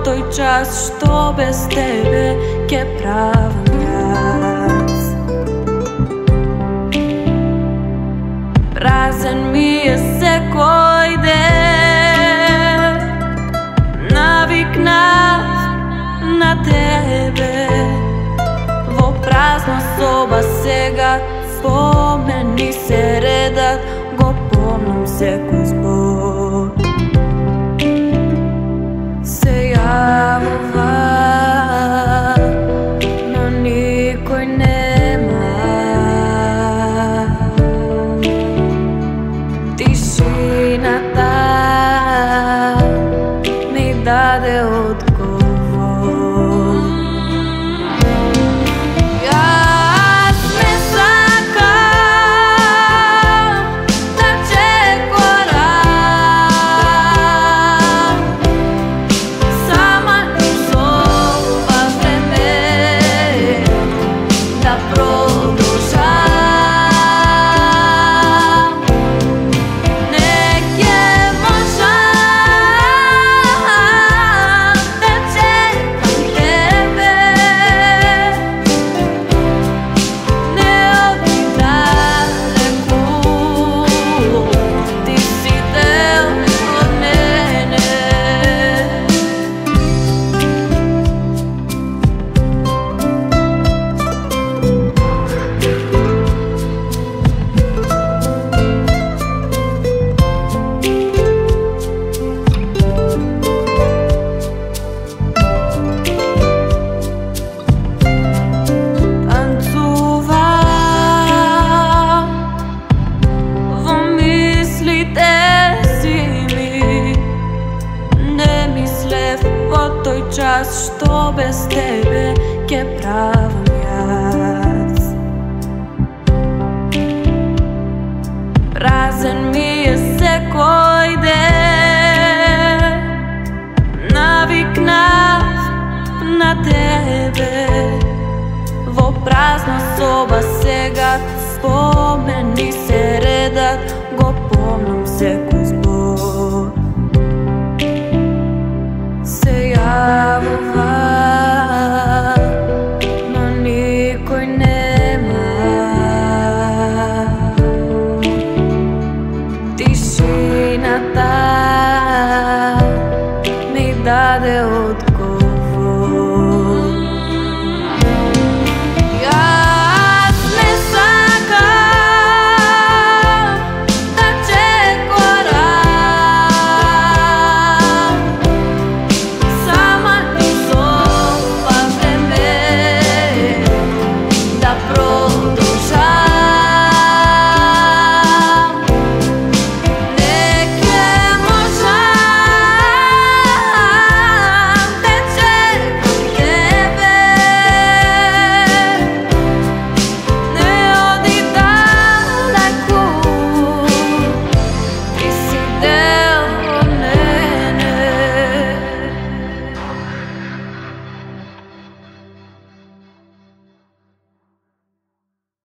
тој час што без тебе ќе правам јас. Празен ми е секој ден, навикнав на тебе. Во празна соба сега спомени се редат, го помнам секој збор. Се јавува, но никој нема. Тишината ми даде одговор. Час што без тебе ќе правам јас. Празен ми е секој ден, навикнав на тебе. Во празна соба сега